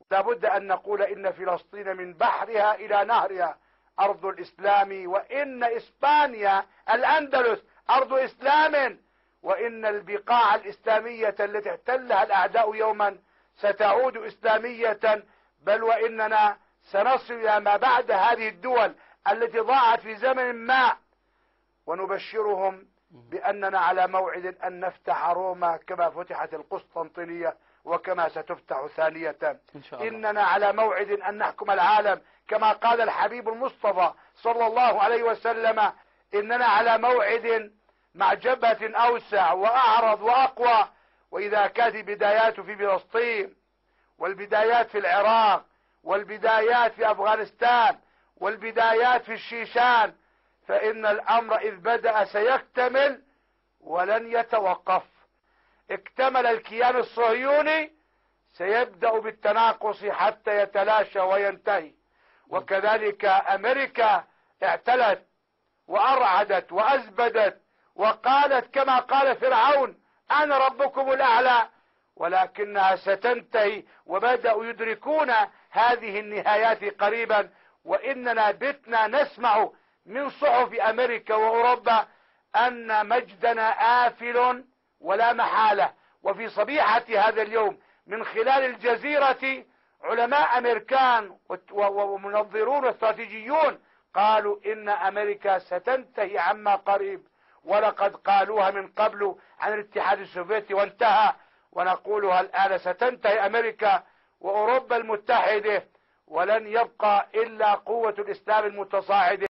لابد أن نقول إن فلسطين من بحرها إلى نهرها أرض الإسلام، وإن إسبانيا الأندلس أرض إسلام، وإن البقاع الإسلامية التي احتلها الأعداء يوما ستعود إسلامية، بل وإننا سنصل إلى ما بعد هذه الدول التي ضاعت في زمن ما، ونبشرهم بأننا على موعد أن نفتح روما كما فتحت القسطنطينية وكما ستفتح ثانية إن شاء الله. إننا على موعد أن نحكم العالم كما قال الحبيب المصطفى صلى الله عليه وسلم. إننا على موعد مع جبهة أوسع وأعرض وأقوى، وإذا كانت البدايات في فلسطين والبدايات في العراق والبدايات في أفغانستان والبدايات في الشيشان، فإن الأمر إذ بدأ سيكتمل ولن يتوقف. اكتمل الكيان الصهيوني سيبدأ بالتناقص حتى يتلاشى وينتهي. وكذلك أمريكا اعتلت وأرعدت وأزبدت وقالت كما قال فرعون أنا ربكم الأعلى، ولكنها ستنتهي، وبدأوا يدركون هذه النهايات قريبا. وإننا بتنا نسمع من صحف أمريكا وأوروبا أن مجدنا آفل ولا محالة. وفي صبيحة هذا اليوم من خلال الجزيرة علماء أمريكان ومنظرون واستراتيجيون قالوا إن أمريكا ستنتهي عما قريب، ولقد قالوها من قبل عن الاتحاد السوفيتي وانتهى، ونقولها الآن ستنتهي أمريكا وأوروبا المتحدة، ولن يبقى إلا قوة الإسلام المتصاعدة.